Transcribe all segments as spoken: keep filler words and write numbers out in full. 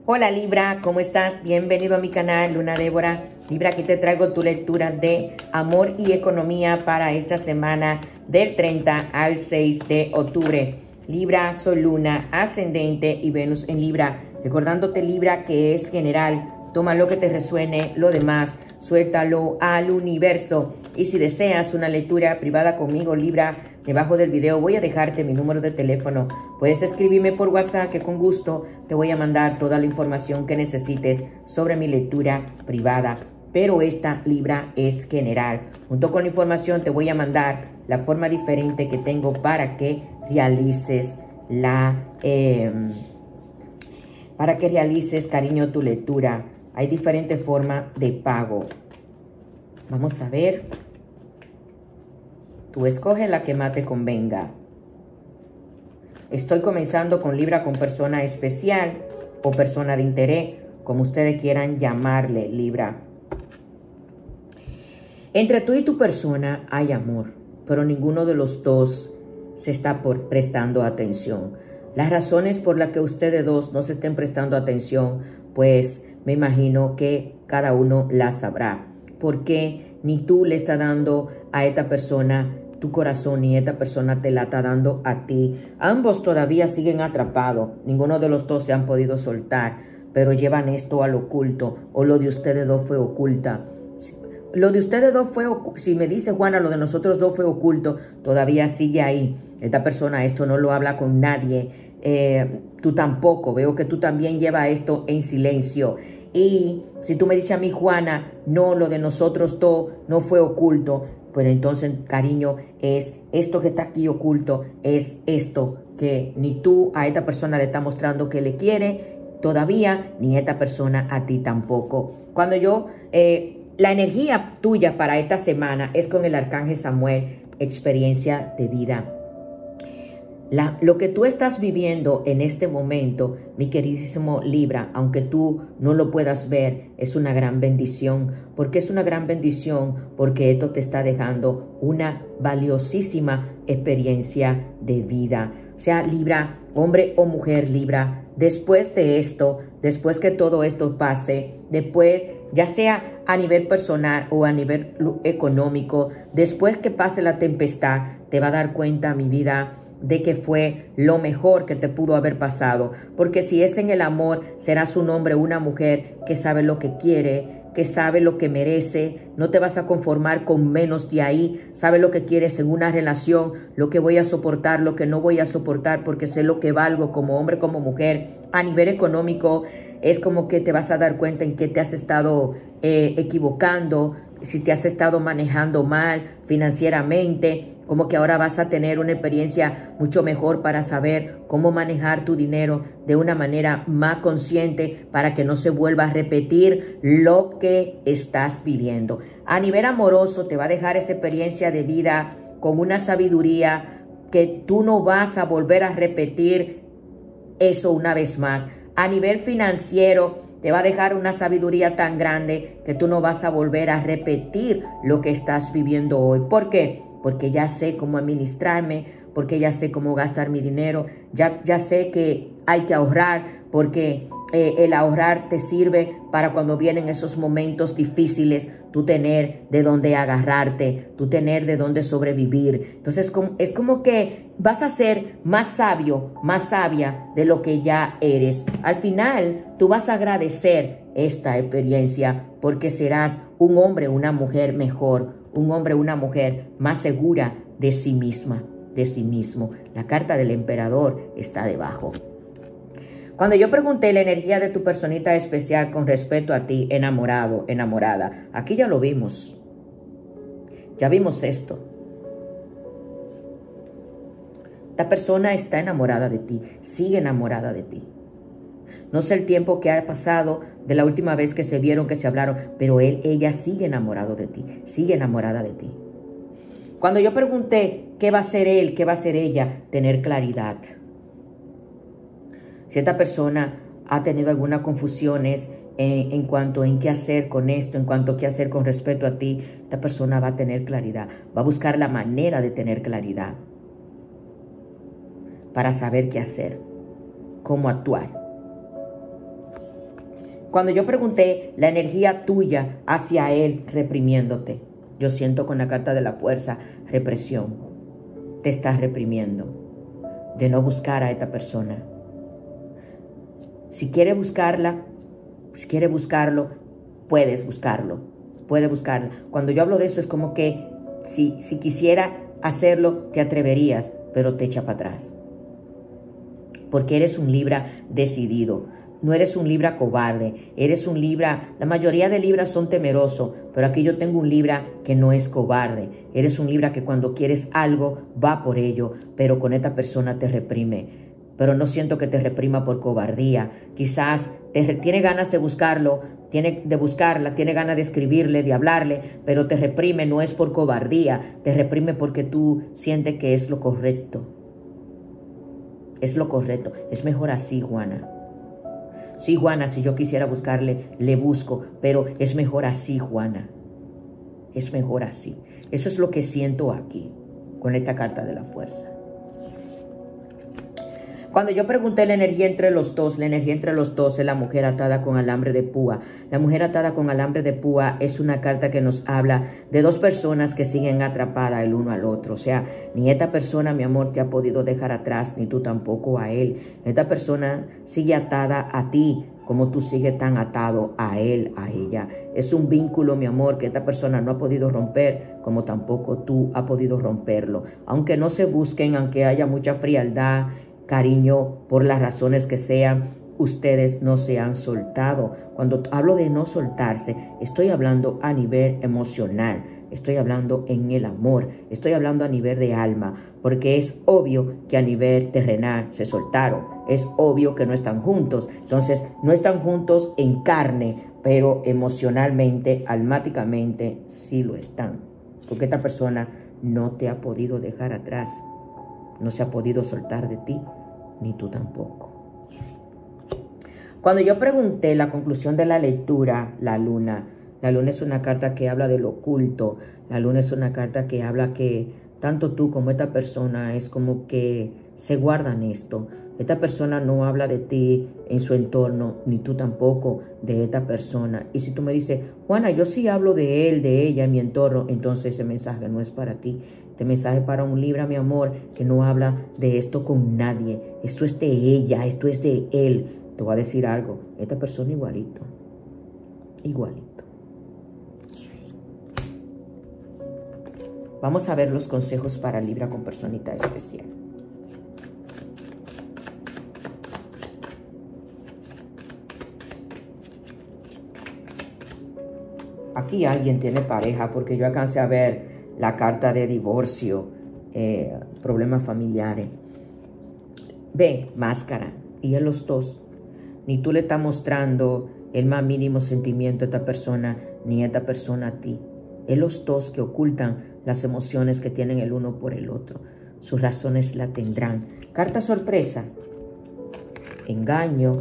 Hola Libra, ¿cómo estás? Bienvenido a mi canal, Luna Débora. Libra, aquí te traigo tu lectura de amor y economía para esta semana del treinta al seis de octubre. Libra, Sol, Luna, Ascendente y Venus en Libra. Recordándote, Libra, que es general. Toma lo que te resuene, lo demás, suéltalo al universo. Y si deseas una lectura privada conmigo, Libra, debajo del video voy a dejarte mi número de teléfono. Puedes escribirme por WhatsApp, que con gusto te voy a mandar toda la información que necesites sobre mi lectura privada. Pero esta, Libra, es general. Junto con la información te voy a mandar la forma diferente que tengo para que realices la... Eh, para que realices, cariño, tu lectura. Hay diferentes formas de pago. Vamos a ver. Tú escoge la que más te convenga. Estoy comenzando con Libra con persona especial o persona de interés, como ustedes quieran llamarle, Libra. Entre tú y tu persona hay amor, pero ninguno de los dos se está por prestando atención. Las razones por las que ustedes dos no se estén prestando atención, pues me imagino que cada uno las sabrá. Porque ni tú le estás dando a esta persona tu corazón, ni esta persona te la está dando a ti. Ambos todavía siguen atrapados. Ninguno de los dos se han podido soltar, pero llevan esto al oculto, o lo de ustedes dos fue oculta. Lo de ustedes dos fue, si me dice Juana, lo de nosotros dos fue oculto, todavía sigue ahí. Esta persona esto no lo habla con nadie. Eh, tú tampoco, veo que tú también llevas esto en silencio. Y si tú me dices a mí, Juana, no, lo de nosotros dos no fue oculto, pues entonces, cariño, es esto que está aquí oculto, es esto que ni tú a esta persona le está mostrando que le quiere todavía, ni esta persona a ti tampoco. Cuando yo, eh, la energía tuya para esta semana es con el Arcángel Samuel, experiencia de vida. La, lo que tú estás viviendo en este momento, mi queridísimo Libra, aunque tú no lo puedas ver, es una gran bendición. ¿Por qué es una gran bendición? Porque esto te está dejando una valiosísima experiencia de vida. O sea, Libra, hombre o mujer, Libra, después de esto, después que todo esto pase, después, ya sea a nivel personal o a nivel económico, después que pase la tempestad, te va a dar cuenta, mi vida, de que fue lo mejor que te pudo haber pasado. Porque si es en el amor, serás un hombre o una mujer que sabe lo que quiere, que sabe lo que merece. No te vas a conformar con menos de ahí. Sabe lo que quieres en una relación, lo que voy a soportar, lo que no voy a soportar, porque sé lo que valgo como hombre, como mujer. A nivel económico, es como que te vas a dar cuenta en que te has estado eh, equivocando, si te has estado manejando mal financieramente, como que ahora vas a tener una experiencia mucho mejor para saber cómo manejar tu dinero de una manera más consciente para que no se vuelva a repetir lo que estás viviendo. A nivel amoroso te va a dejar esa experiencia de vida con una sabiduría que tú no vas a volver a repetir eso una vez más. A nivel financiero te va a dejar una sabiduría tan grande que tú no vas a volver a repetir lo que estás viviendo hoy. ¿Por qué? Porque ya sé cómo administrarme, porque ya sé cómo gastar mi dinero, ya, ya sé que hay que ahorrar, porque eh, el ahorrar te sirve para cuando vienen esos momentos difíciles, tú tener de dónde agarrarte, tú tener de dónde sobrevivir. Entonces como, es como que vas a ser más sabio, más sabia de lo que ya eres. Al final, tú vas a agradecer esta experiencia porque serás un hombre, una mujer mejor, un hombre, una mujer más segura de sí misma, de sí mismo. La carta del emperador está debajo. Cuando yo pregunté la energía de tu personita especial con respecto a ti, enamorado, enamorada, aquí ya lo vimos. Ya vimos esto. La persona está enamorada de ti, sigue enamorada de ti. No sé el tiempo que ha pasado de la última vez que se vieron, que se hablaron, pero él, ella sigue enamorado de ti, sigue enamorada de ti. Cuando yo pregunté qué va a ser él, qué va a ser ella, tener claridad. Si esta persona ha tenido algunas confusiones en, en cuanto en qué hacer con esto, en cuanto a qué hacer con respecto a ti, esta persona va a tener claridad, va a buscar la manera de tener claridad para saber qué hacer, cómo actuar. Cuando yo pregunté la energía tuya hacia él reprimiéndote, yo siento con la carta de la fuerza represión. Te estás reprimiendo de no buscar a esta persona. Si quiere buscarla, si quiere buscarlo, puedes buscarlo. Puedes buscarla. Cuando yo hablo de eso es como que si, si quisiera hacerlo, te atreverías, pero te echa para atrás. Porque eres un Libra decidido. No eres un Libra cobarde, eres un Libra, la mayoría de Libras son temerosos, pero aquí yo tengo un Libra que no es cobarde. Eres un Libra que cuando quieres algo, va por ello, pero con esta persona te reprime. Pero no siento que te reprima por cobardía. Quizás te, tiene ganas de buscarlo, tiene de buscarla, tiene ganas de escribirle, de hablarle, pero te reprime, no es por cobardía, te reprime porque tú sientes que es lo correcto. Es lo correcto, es mejor así, Juana. Sí, Juana, si yo quisiera buscarle, le busco, pero es mejor así, Juana. Es mejor así. Eso es lo que siento aquí, con esta carta de la fuerza. Cuando yo pregunté la energía entre los dos, la energía entre los dos es la mujer atada con alambre de púa. La mujer atada con alambre de púa es una carta que nos habla de dos personas que siguen atrapadas el uno al otro. O sea, ni esta persona, mi amor, te ha podido dejar atrás, ni tú tampoco a él. Esta persona sigue atada a ti, como tú sigues tan atado a él, a ella. Es un vínculo, mi amor, que esta persona no ha podido romper, como tampoco tú has podido romperlo. Aunque no se busquen, aunque haya mucha frialdad, cariño, por las razones que sean, ustedes no se han soltado. Cuando hablo de no soltarse, estoy hablando a nivel emocional, estoy hablando en el amor, estoy hablando a nivel de alma, porque es obvio que a nivel terrenal se soltaron, es obvio que no están juntos, entonces no están juntos en carne, pero emocionalmente, almáticamente, sí lo están, porque esta persona no te ha podido dejar atrás, no se ha podido soltar de ti, ni tú tampoco. Cuando yo pregunté la conclusión de la lectura, la luna, la luna es una carta que habla de lo oculto, la luna es una carta que habla que tanto tú como esta persona es como que se guardan esto. Esta persona no habla de ti en su entorno, ni tú tampoco de esta persona. Y si tú me dices, Juana, yo sí hablo de él, de ella en mi entorno, entonces ese mensaje no es para ti. Este mensaje es para un Libra, mi amor, que no habla de esto con nadie. Esto es de ella, esto es de él. Te voy a decir algo, esta persona igualito, igualito. Vamos a ver los consejos para Libra con personita especial. Aquí alguien tiene pareja porque yo alcancé a ver la carta de divorcio, eh, problemas familiares. Ve, máscara, y en los dos, ni tú le estás mostrando el más mínimo sentimiento a esta persona, ni a esta persona a ti. Es los dos que ocultan las emociones que tienen el uno por el otro. Sus razones la tendrán. Carta sorpresa, engaño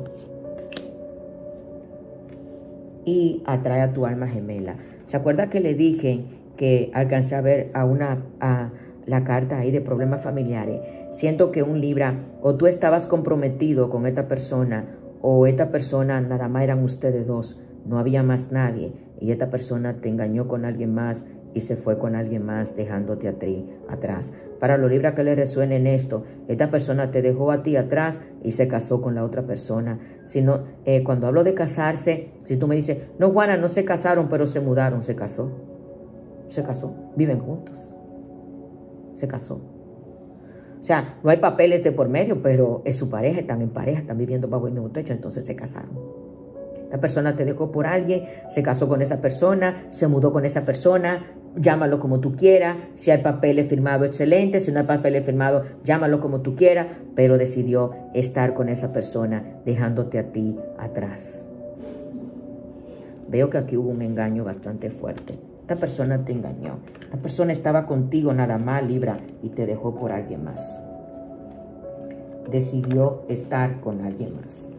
y atrae a tu alma gemela. ¿Se acuerda que le dije que alcancé a ver a una a la carta ahí de problemas familiares? Siento que un Libra, o tú estabas comprometido con esta persona, o esta persona nada más eran ustedes dos, no había más nadie, y esta persona te engañó con alguien más y se fue con alguien más dejándote a ti atrás. Para los Libra que le resuenen esto, esta persona te dejó a ti atrás y se casó con la otra persona. Si no, eh, cuando hablo de casarse, si tú me dices, no, Juana, no se casaron, pero se mudaron, se casó. Se casó, viven juntos. Se casó. O sea, no hay papeles de por medio, pero es su pareja, están en pareja, están viviendo bajo el mismo techo, entonces se casaron. La persona te dejó por alguien, se casó con esa persona, se mudó con esa persona, llámalo como tú quieras. Si hay papeles firmados, excelente. Si no hay papeles firmados, llámalo como tú quieras, pero decidió estar con esa persona, dejándote a ti atrás. Veo que aquí hubo un engaño bastante fuerte. Esta persona te engañó. Esta persona estaba contigo nada más, Libra, y te dejó por alguien más. Decidió estar con alguien más.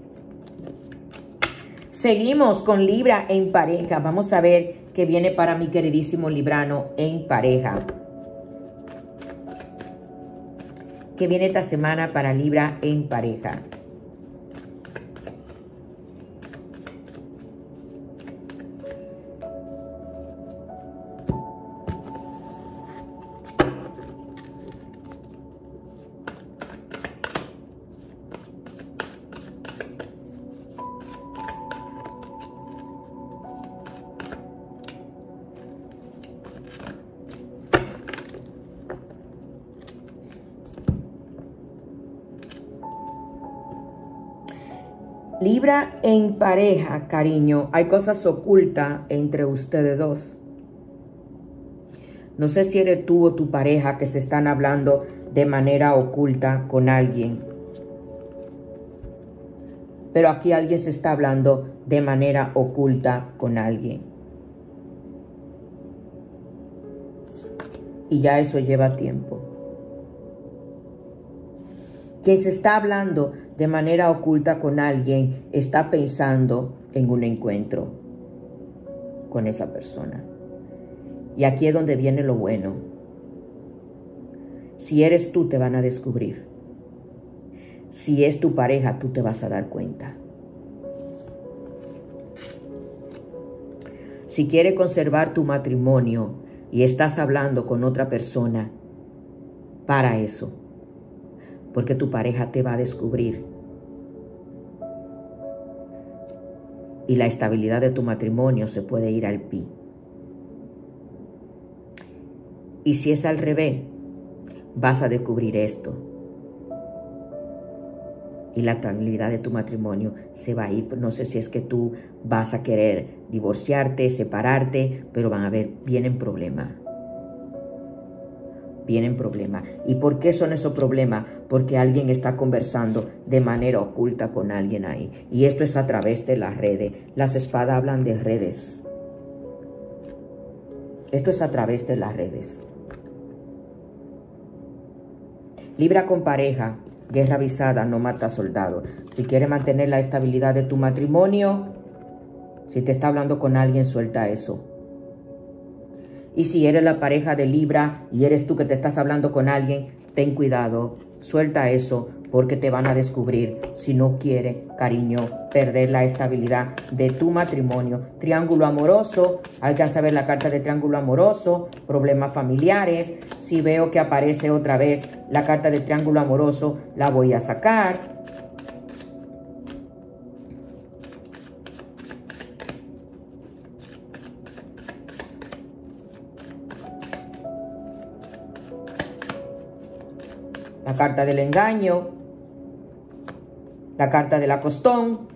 Seguimos con Libra en pareja. Vamos a ver qué viene para mi queridísimo Librano en pareja. ¿Qué viene esta semana para Libra en pareja? Libra, en pareja, cariño, hay cosas ocultas entre ustedes dos. No sé si eres tú o tu pareja que se están hablando de manera oculta con alguien. Pero aquí alguien se está hablando de manera oculta con alguien. Y ya eso lleva tiempo. Quien se está hablando de manera oculta con alguien está pensando en un encuentro con esa persona. Y aquí es donde viene lo bueno. Si eres tú, te van a descubrir. Si es tu pareja, tú te vas a dar cuenta. Si quieres conservar tu matrimonio y estás hablando con otra persona, para eso. Porque tu pareja te va a descubrir. Y la estabilidad de tu matrimonio se puede ir al pi. Y si es al revés, vas a descubrir esto. Y la estabilidad de tu matrimonio se va a ir. No sé si es que tú vas a querer divorciarte, separarte, pero van a ver, vienen problemas. Vienen problemas. ¿Y por qué son esos problemas? Porque alguien está conversando de manera oculta con alguien ahí. Y esto es a través de las redes. Las espadas hablan de redes. Esto es a través de las redes. Libra, con pareja, guerra avisada no mata soldado. Si quieres mantener la estabilidad de tu matrimonio, si te está hablando con alguien, suelta eso. Y si eres la pareja de Libra y eres tú que te estás hablando con alguien, ten cuidado, suelta eso, porque te van a descubrir si no quieres, cariño, perder la estabilidad de tu matrimonio. Triángulo amoroso, alcanza a ver la carta de triángulo amoroso, problemas familiares. Si veo que aparece otra vez la carta de triángulo amoroso, la voy a sacar. La carta del engaño, la carta del acostón.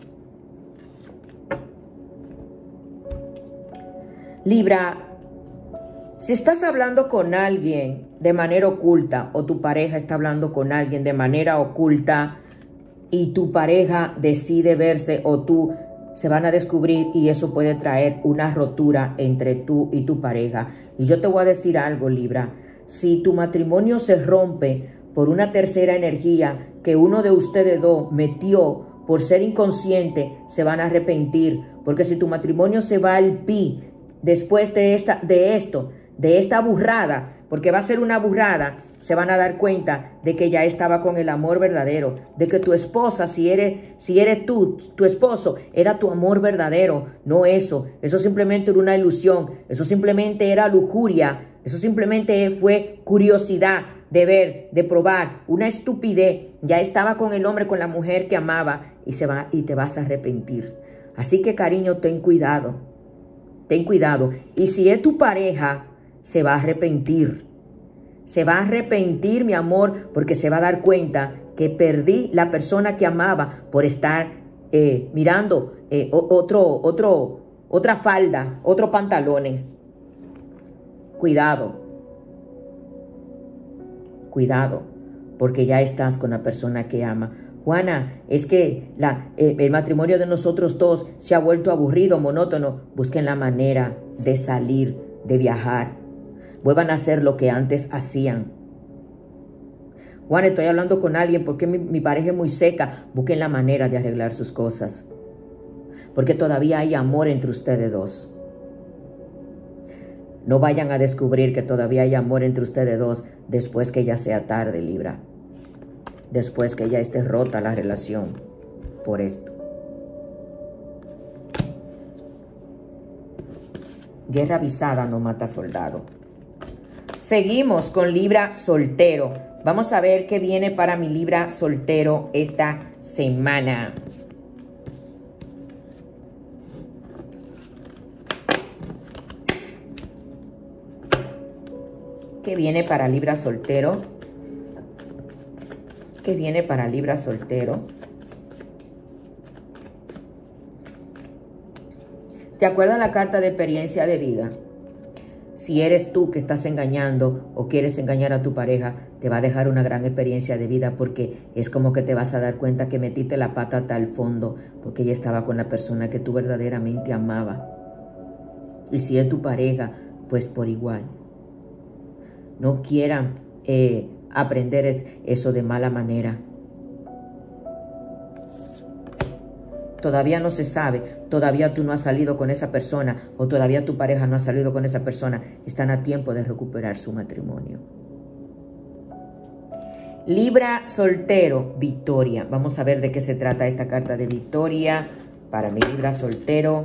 Libra, si estás hablando con alguien de manera oculta o tu pareja está hablando con alguien de manera oculta y tu pareja decide verse o tú, se van a descubrir y eso puede traer una rotura entre tú y tu pareja. Y yo te voy a decir algo, Libra, si tu matrimonio se rompe por una tercera energía que uno de ustedes dos metió por ser inconsciente, se van a arrepentir. Porque si tu matrimonio se va al pi después de, esta, de esto, de esta burrada, porque va a ser una burrada, se van a dar cuenta de que ya estaba con el amor verdadero, de que tu esposa, si eres, si eres tú, tu esposo, era tu amor verdadero, no eso. Eso simplemente era una ilusión, eso simplemente era lujuria, eso simplemente fue curiosidad de ver, de probar, una estupidez. Ya estaba con el hombre, con la mujer que amaba y, se va, y te vas a arrepentir. Así que, cariño, ten cuidado, ten cuidado. Y si es tu pareja, se va a arrepentir. Se va a arrepentir, mi amor, porque se va a dar cuenta que perdí la persona que amaba por estar eh, mirando eh, otro, otro, otra falda, otros pantalones. Cuidado. Cuidado, porque ya estás con la persona que ama. Juana, es que la, eh, el matrimonio de nosotros dos se ha vuelto aburrido, monótono. Busquen la manera de salir, de viajar. Vuelvan a hacer lo que antes hacían. Juana, estoy hablando con alguien porque mi, mi pareja es muy seca. Busquen la manera de arreglar sus cosas. Porque todavía hay amor entre ustedes dos. No vayan a descubrir que todavía hay amor entre ustedes dos después que ya sea tarde, Libra. Después que ya esté rota la relación por esto. Guerra avisada no mata soldado. Seguimos con Libra soltero. Vamos a ver qué viene para mi Libra soltero esta semana. ¿Qué viene para Libra soltero? ¿Qué viene para Libra soltero? ¿Te acuerdas la carta de experiencia de vida? Si eres tú que estás engañando o quieres engañar a tu pareja, te va a dejar una gran experiencia de vida porque es como que te vas a dar cuenta que metiste la pata hasta el fondo porque ella estaba con la persona que tú verdaderamente amaba. Y si es tu pareja, pues por igual. No quieran eh, aprender es, eso de mala manera. Todavía no se sabe, todavía tú no has salido con esa persona o todavía tu pareja no ha salido con esa persona. Están a tiempo de recuperar su matrimonio. Libra soltero, victoria. Vamos a ver de qué se trata esta carta de victoria para mi Libra soltero.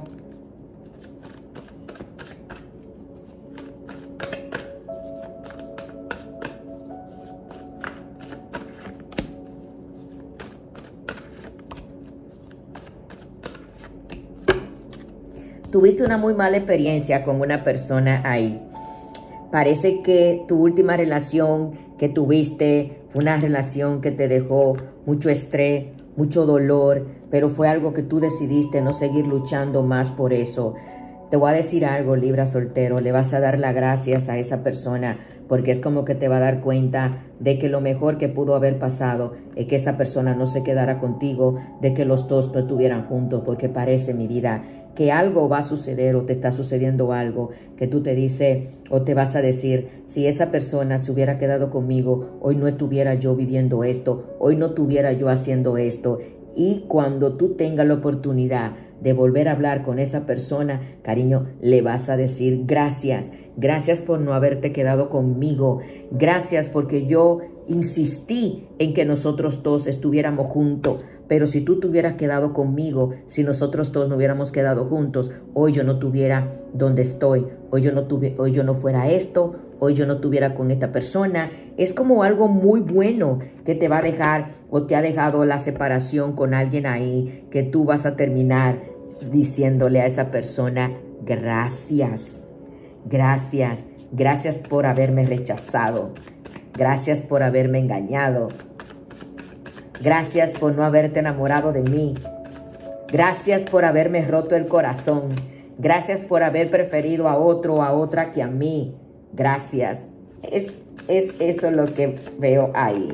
Tuviste una muy mala experiencia con una persona ahí. Parece que tu última relación que tuviste fue una relación que te dejó mucho estrés, mucho dolor, pero fue algo que tú decidiste no seguir luchando más por eso. Te voy a decir algo, Libra soltero, le vas a dar las gracias a esa persona porque es como que te va a dar cuenta de que lo mejor que pudo haber pasado es que esa persona no se quedara contigo, de que los dos no estuvieran juntos, porque parece, mi vida, que algo va a suceder o te está sucediendo algo que tú te dices o te vas a decir, si esa persona se hubiera quedado conmigo, hoy no estuviera yo viviendo esto, hoy no estuviera yo haciendo esto. Y cuando tú tengas la oportunidad de volver a hablar con esa persona, cariño, le vas a decir gracias. Gracias por no haberte quedado conmigo. Gracias porque yo insistí en que nosotros dos estuviéramos juntos. Pero si tú te hubieras quedado conmigo, si nosotros dos no hubiéramos quedado juntos, hoy yo no estuviera donde estoy. Hoy yo no tuve, hoy yo no fuera esto. Hoy yo no estuviera con esta persona. Es como algo muy bueno que te va a dejar o te ha dejado la separación con alguien ahí, que tú vas a terminar diciéndole a esa persona gracias, gracias, gracias por haberme rechazado, gracias por haberme engañado, gracias por no haberte enamorado de mí, gracias por haberme roto el corazón, gracias por haber preferido a otro o a otra que a mí. Gracias. Es, es eso lo que veo ahí.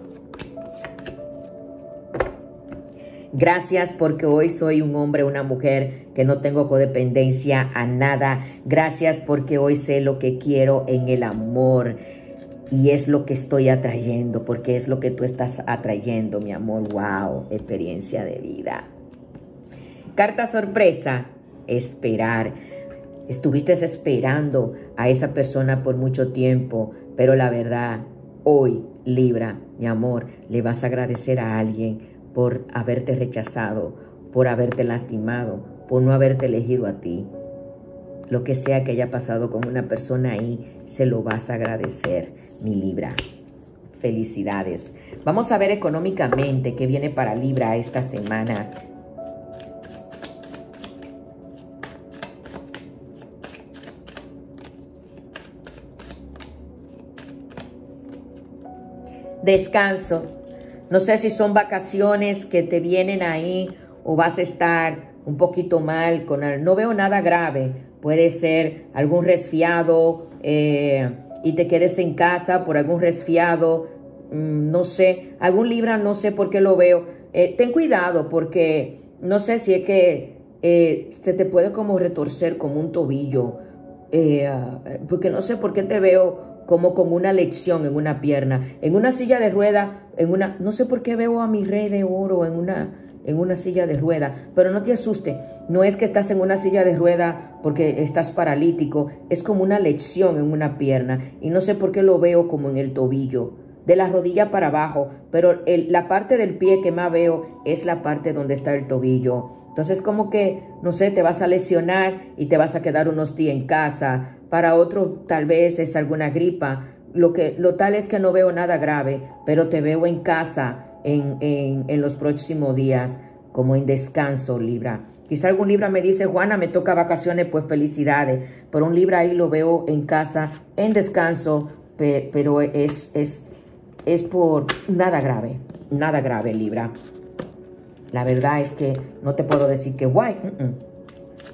Gracias porque hoy soy un hombre, una mujer que no tengo codependencia a nada. Gracias porque hoy sé lo que quiero en el amor. Y es lo que estoy atrayendo, porque es lo que tú estás atrayendo, mi amor. Wow, experiencia de vida. Carta sorpresa, esperar. Estuviste esperando a esa persona por mucho tiempo, pero la verdad, hoy, Libra, mi amor, le vas a agradecer a alguien por haberte rechazado, por haberte lastimado, por no haberte elegido a ti. Lo que sea que haya pasado con una persona ahí, se lo vas a agradecer, mi Libra. Felicidades. Vamos a ver económicamente qué viene para Libra esta semana. Descanso. No sé si son vacaciones que te vienen ahí o vas a estar un poquito mal. Con el, no veo nada grave. Puede ser algún resfriado eh, y te quedes en casa por algún resfriado. Mmm, no sé, algún Libra, no sé por qué lo veo. Eh, ten cuidado porque no sé si es que eh, se te puede como retorcer como un tobillo. Eh, porque no sé por qué te veo como con una lección en una pierna, en una silla de rueda, en una, no sé por qué veo a mi rey de oro en una, en una silla de rueda, pero no te asustes, no es que estás en una silla de rueda porque estás paralítico, es como una lección en una pierna, y no sé por qué lo veo como en el tobillo, de la rodilla para abajo, pero el, la parte del pie que más veo es la parte donde está el tobillo. Entonces como que, no sé, te vas a lesionar y te vas a quedar unos días en casa. Para otro tal vez es alguna gripa. Lo, que, lo tal es que no veo nada grave, pero te veo en casa en, en, en los próximos días, como en descanso, Libra. Quizá algún Libra me dice, Juana, me toca vacaciones, pues felicidades. Pero un Libra ahí lo veo en casa, en descanso, pe, pero es, es, es por nada grave, nada grave, Libra. La verdad es que no te puedo decir que guay. Uh -uh.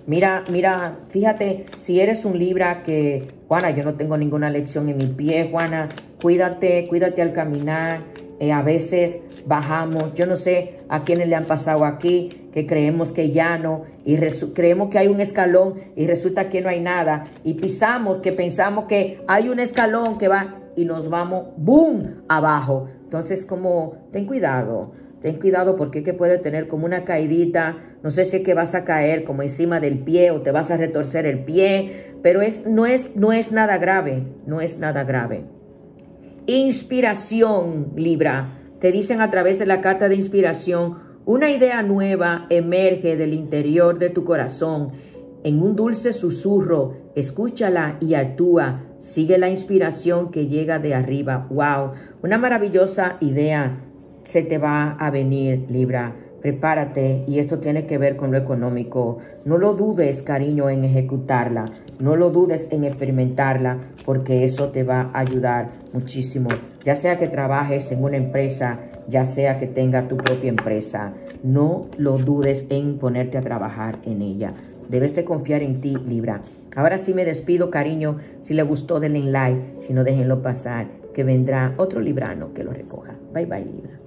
Mira, mira, fíjate, si eres un Libra que, Juana, yo no tengo ninguna lección en mi pie, Juana, cuídate, cuídate al caminar. Eh, a veces bajamos, yo no sé a quiénes le han pasado aquí, que creemos que ya no, y creemos que hay un escalón y resulta que no hay nada, y pisamos que pensamos que hay un escalón que va y nos vamos, ¡boom!, abajo. Entonces, como, ten cuidado, ten cuidado porque es que puede tener como una caidita, no sé si es que vas a caer como encima del pie o te vas a retorcer el pie, pero es, no, es, no es nada grave, no es nada grave. Inspiración, Libra. Te dicen a través de la carta de inspiración, una idea nueva emerge del interior de tu corazón. En un dulce susurro, escúchala y actúa. Sigue la inspiración que llega de arriba. ¡Wow! Una maravillosa idea se te va a venir, Libra. Prepárate, y esto tiene que ver con lo económico. No lo dudes, cariño, en ejecutarla. No lo dudes en experimentarla, porque eso te va a ayudar muchísimo. Ya sea que trabajes en una empresa, ya sea que tengas tu propia empresa. No lo dudes en ponerte a trabajar en ella. Debes de confiar en ti, Libra. Ahora sí me despido, cariño. Si le gustó, denle like. Si no, déjenlo pasar, que vendrá otro librano que lo recoja. Bye, bye, Libra.